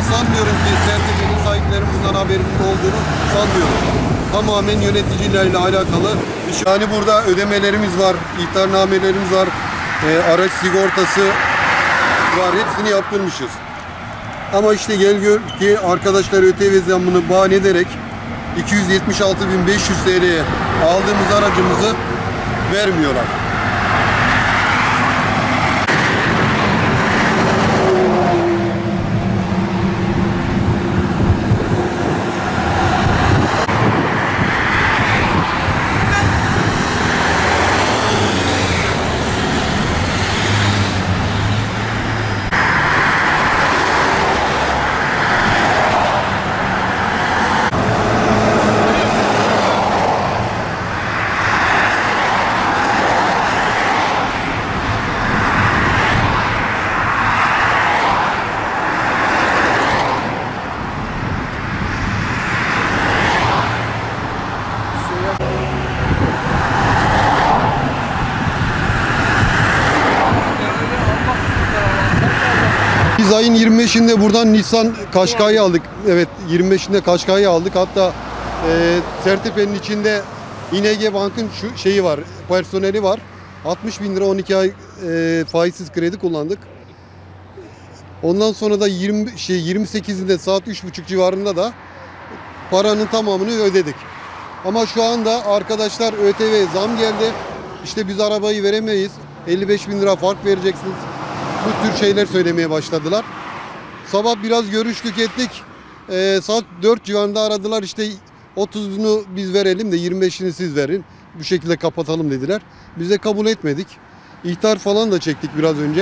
sanmıyorum ki sertifikaların sahiplerinin bundan haberinin olduğunu sanmıyorum. Tamamen yöneticilerle alakalı. Yani burada ödemelerimiz var, ihtarnamelerimiz var, araç sigortası var, hepsini yaptırmışız. Ama işte gel gör ki arkadaşlar ÖTV zammını bahane ederek 276.500 TL'ye aldığımız aracımızı vermiyorlar. Biz ayın 25'inde buradan Nissan Qashqai'yi aldık. Evet, 25'inde Qashqai'yi aldık. Hatta Sertepe'nin içinde İNG Bank'ın şu şeyi var, personeli var. 60.000 lira 12 ay faizsiz kredi kullandık. Ondan sonra da 28'inde saat 3.30 civarında da paranın tamamını ödedik. Ama şu anda arkadaşlar ÖTV zam geldi. İşte biz arabayı veremeyiz. 55.000 lira fark vereceksiniz. Bu tür şeyler söylemeye başladılar. Sabah biraz görüştük ettik. Saat 4 civarında aradılar, işte 30'unu biz verelim de 25'ini siz verin. Bu şekilde kapatalım dediler. Biz de kabul etmedik. İhtar falan da çektik biraz önce.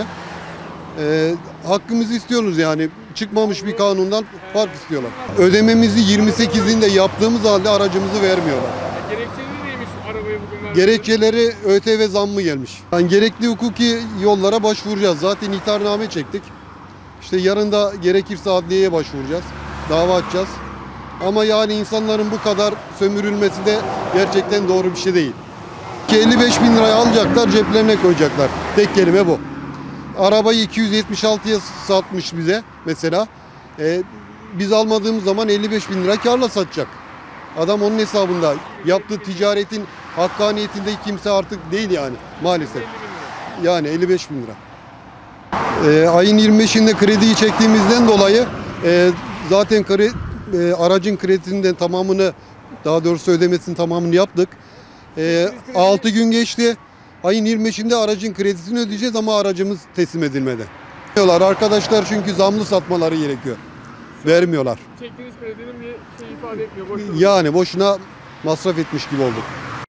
Hakkımızı istiyoruz yani. Çıkmamış bir kanundan fark istiyorlar. Ödememizi 28'inde yaptığımız halde aracımızı vermiyorlar. Gerekçeleri neymiş arabayı bugün vermeniz? Gerekçeleri ÖTV zammı gelmiş. Yani gerekli hukuki yollara başvuracağız. Zaten ihtarname çektik. İşte yarın da gerekirse adliyeye başvuracağız. Dava açacağız. Ama yani insanların bu kadar sömürülmesi de gerçekten doğru bir şey değil. 55.000 liraya alacaklar, ceplerine koyacaklar. Tek kelime bu. Arabayı 276'ya satmış bize mesela. Biz almadığımız zaman 55.000 lira karla satacak. Adam onun hesabında. Yaptığı ticaretin hakkaniyetinde kimse artık değil yani maalesef. Yani 55.000 lira. Ayın 25'inde krediyi çektiğimizden dolayı zaten aracın kredisinin tamamını, daha doğrusu ödemesinin tamamını yaptık. 6 gün geçti. Ayın 25'inde aracın kredisini ödeyeceğiz ama aracımız teslim edilmedi. Arkadaşlar çünkü zamlı satmaları gerekiyor. Vermiyorlar. Çektiğiniz kredinin bir şey ifade etmiyor. Boşuna. Yani boşuna masraf etmiş gibi olduk.